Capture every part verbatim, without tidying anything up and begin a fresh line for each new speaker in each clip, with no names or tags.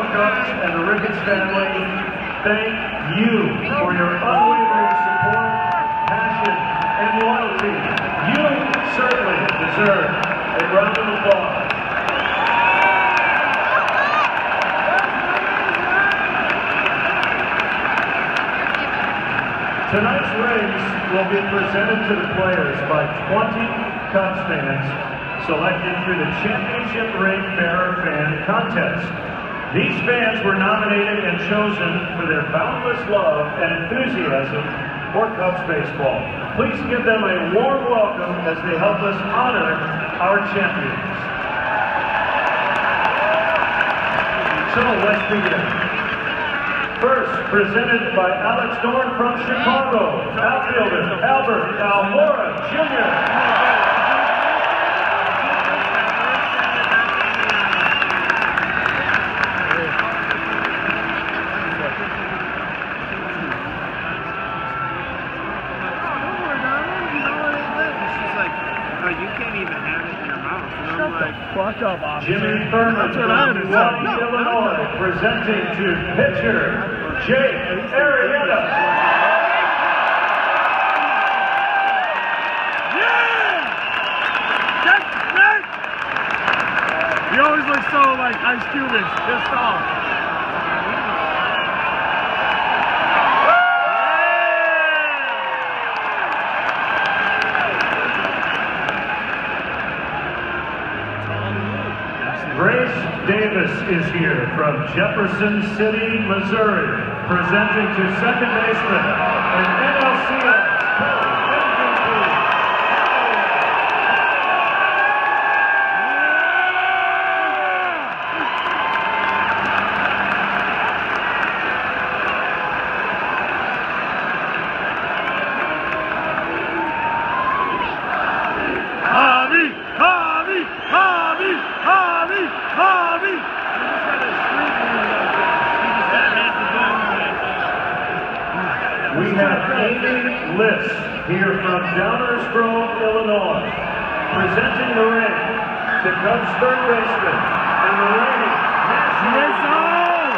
Cubs and the Ricketts family thank you for your unwavering support, passion, and loyalty. You certainly deserve a round of applause. Tonight's rings will be presented to the players by twenty Cubs fans selected through the Championship Ring Bearer Fan Contest. These fans were nominated and chosen for their boundless love and enthusiasm for Cubs baseball. Please give them a warm welcome as they help us honor our champions. So let's begin. First, presented by Alex Dorn from Chicago, outfielder Albert Almora Junior
Fuck up, officer.
Jimmy Thurman from Milwaukee, Illinois, presenting to pitcher Jake Arrieta.
Yeah! That's that! You always look so like Ice Cube-ish, pissed off.
Grace Davis is here from Jefferson City, Missouri, presenting to second baseman and N L C S We have Amy Liss here from Downers Grove, Illinois, presenting the ring to Cubs third baseman and the reigning national.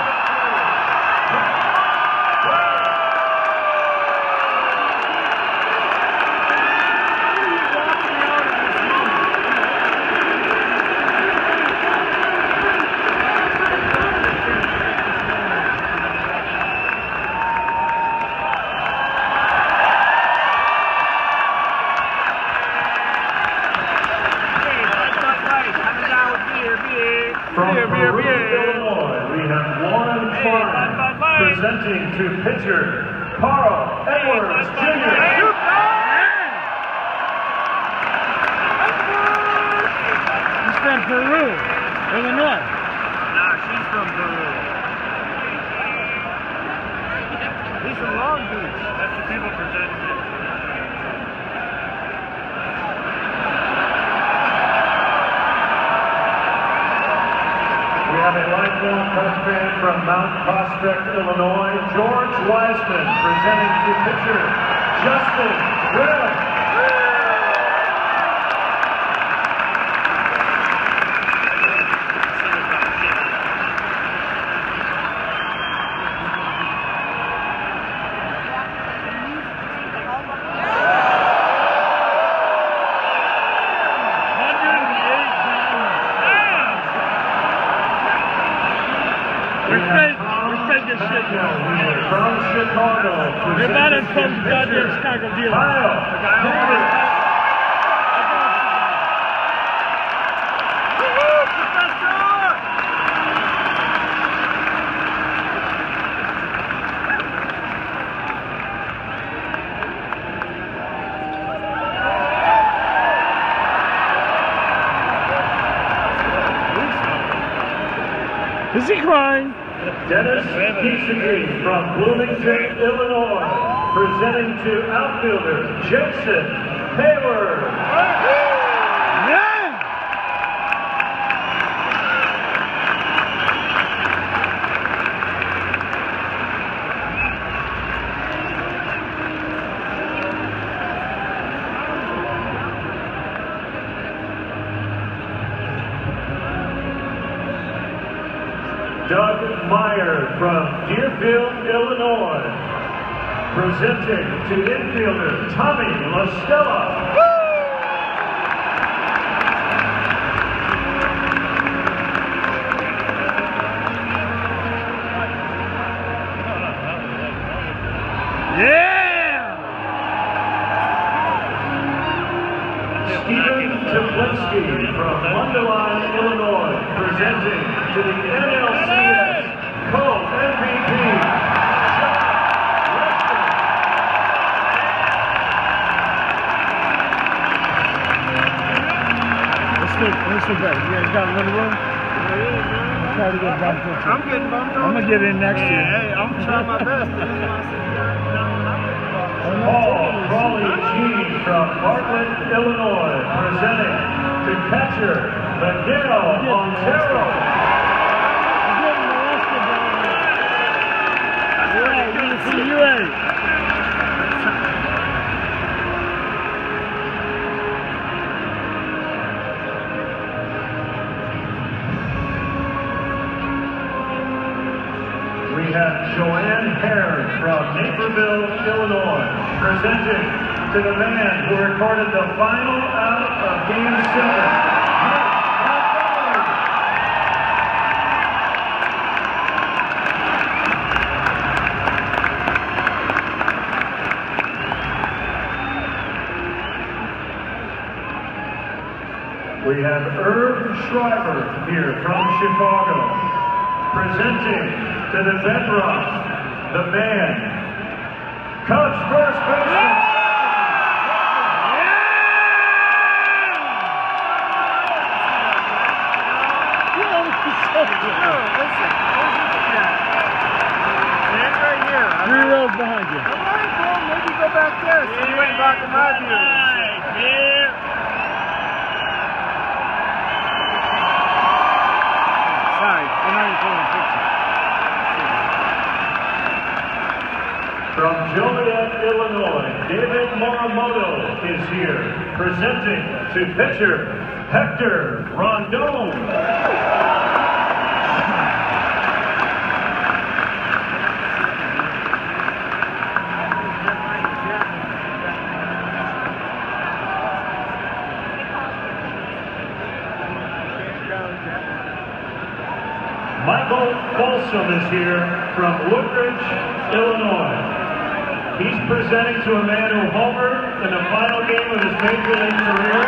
From Peru, Illinois, we have Warren Klein presenting to pitcher Carl Edwards Junior
He's from Peru, Illinois.
Nah, she's from Peru. He's from Long Beach. That's the people presenting it.
We have a lifelong Cubs fan from Mount Prospect, Illinois, George Wiseman, presenting to pitcher Justin Grella. From Chicago,
You're not in some goddamn Chicago dealer.
Kyle.
Is he crying?
Dennis Kisagi from Bloomington, Illinois, presenting to outfielder Jason Hayward.
Yeah!
Doug Meyer from Deerfield, Illinois. Presenting to infielder Tommy LaStella.
Yeah!
Stephen Teplinsky from Mundelein, Illinois, presenting to the N L C S co-M V P,
Let's look, let's look back. You guys got a little room? I'm trying to get bumped into.
I'm getting bumped
I'm gonna get in next
yeah,
year.
Hey, I'm trying my best.
Paul Crawley G from Bartlett, Illinois, presenting to catcher Miguel Montero.
I'm getting molested down here. Yeah, good to see you, eh?
We have Joanne Hare from Naperville, Illinois, presenting to the man who recorded the final out of Game seven. We have Irv Schreiber here from Chicago, presenting to the Bedrock, the man, Cubs first baseman.
Three rows behind you.
All right, well, maybe go back there. So you ain't blocking my view.
Yeah. Sorry, we're not even taking a picture.
From Joliet, Illinois, David Morimoto is here, presenting to pitcher Hector Rondon. Michael Folsom is here from Woodridge, Illinois. He's presenting to a man who homered in the final game of his major league career.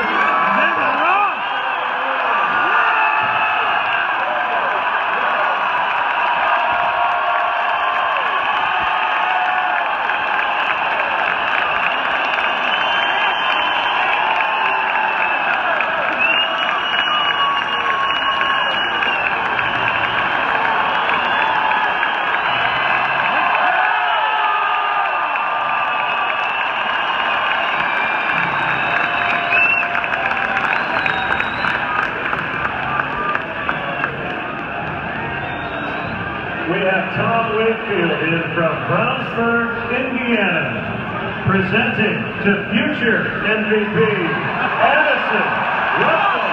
We have Tom Wrigleyfield in from Brownsburg, Indiana, presenting to future M V P, Addison Russell.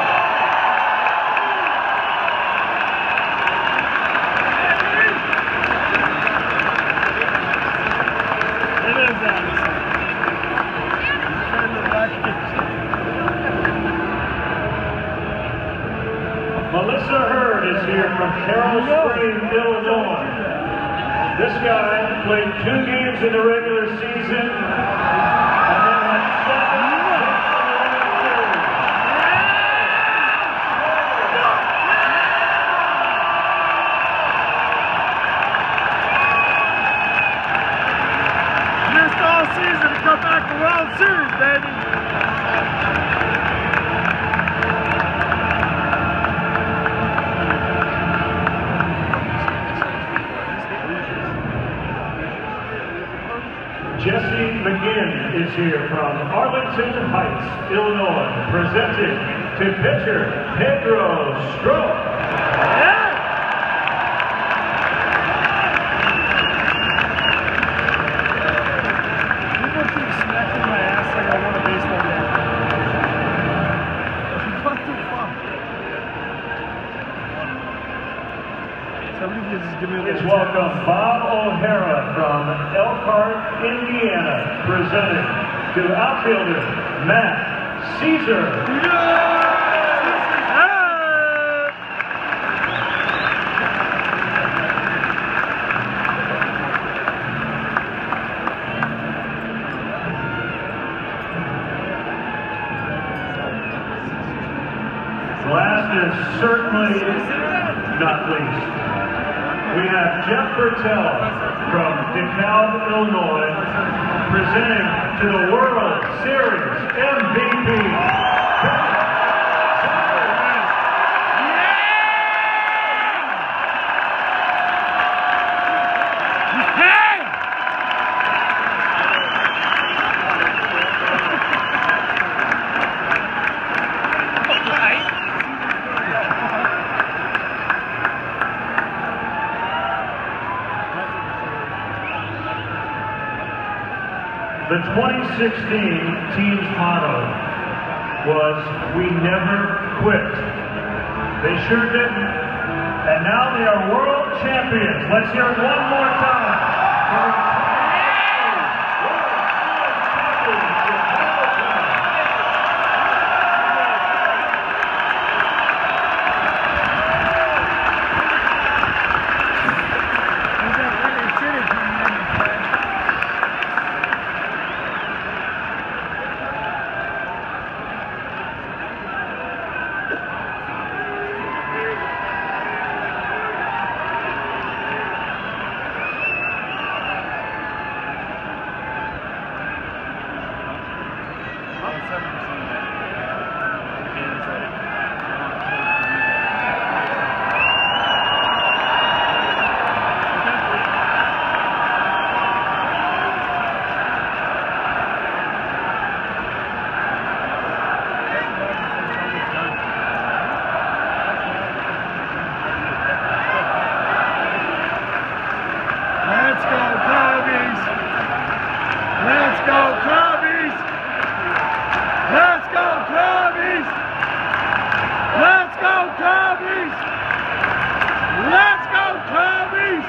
It is Addison.
Melissa Hurd is here from Carroll Springs, Illinois. This guy played two games in the regular season and then had seven games in the World Series.
Missed all season to come back to World Series, baby.
Jesse McGinn is here from Arlington Heights, Illinois, presenting to pitcher Pedro Stroh.
Yeah. People keep smacking my ass like I won a baseball game. What the fuck? Somebody just give
Please welcome Bob O'Hara from Elkhart, Indiana, presented to outfielder Matt Caesar.
Yeah!
Last and certainly not least, we have Jeff Bertel from DeKalb, Illinois, presenting to the World Series M V P. The twenty sixteen team's motto was, "We never quit." They sure didn't. And now they are world champions. Let's hear it one more time.
Let's go, Cubbies! Let's go, Cubbies! Let's go, Cubbies! Let's go, Cubbies! Let's go, Cubbies!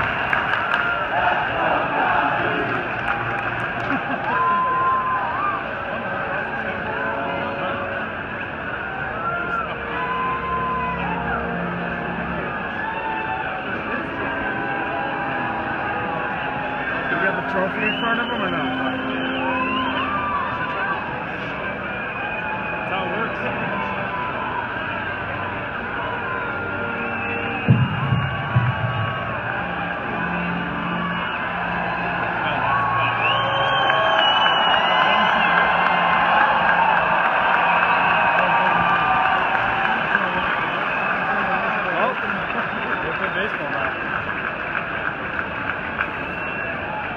You got the trophy in front of him or no? That's how it works.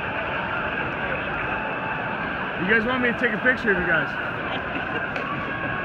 You guys want me to take a picture of you guys?